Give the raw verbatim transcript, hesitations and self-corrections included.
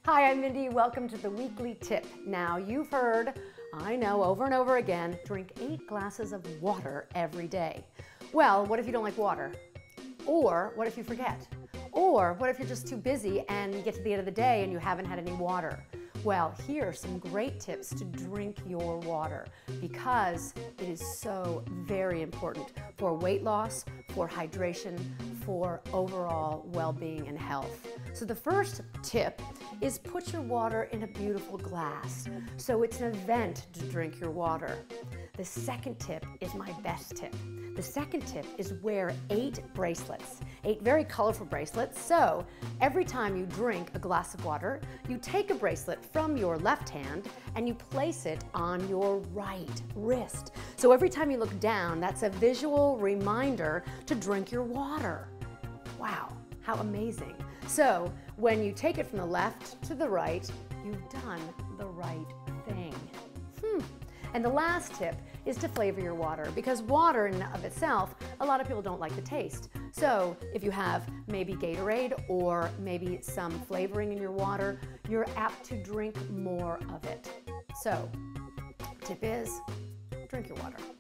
Hi, I'm Mindy. Welcome to the weekly tip. Now, you've heard, I know, over and over again, drink eight glasses of water every day. Well, what if you don't like water? Or what if you forget? Or what if you're just too busy and you get to the end of the day and you haven't had any water? Well, here are some great tips to drink your water because it is so very important for weight loss, for hydration, for overall well-being and health. So the first tip is put your water in a beautiful glass. So it's an event to drink your water. The second tip is my best tip. The second tip is wear eight bracelets, eight very colorful bracelets. So every time you drink a glass of water, you take a bracelet from your left hand and you place it on your right wrist. So every time you look down, that's a visual reminder to drink your water. Wow, how amazing. So when you take it from the left to the right, you've done the right thing. Hmm. And the last tip is to flavor your water, because water in and of itself, a lot of people don't like the taste. So if you have maybe Gatorade or maybe some flavoring in your water, you're apt to drink more of it. So tip is, drink your water.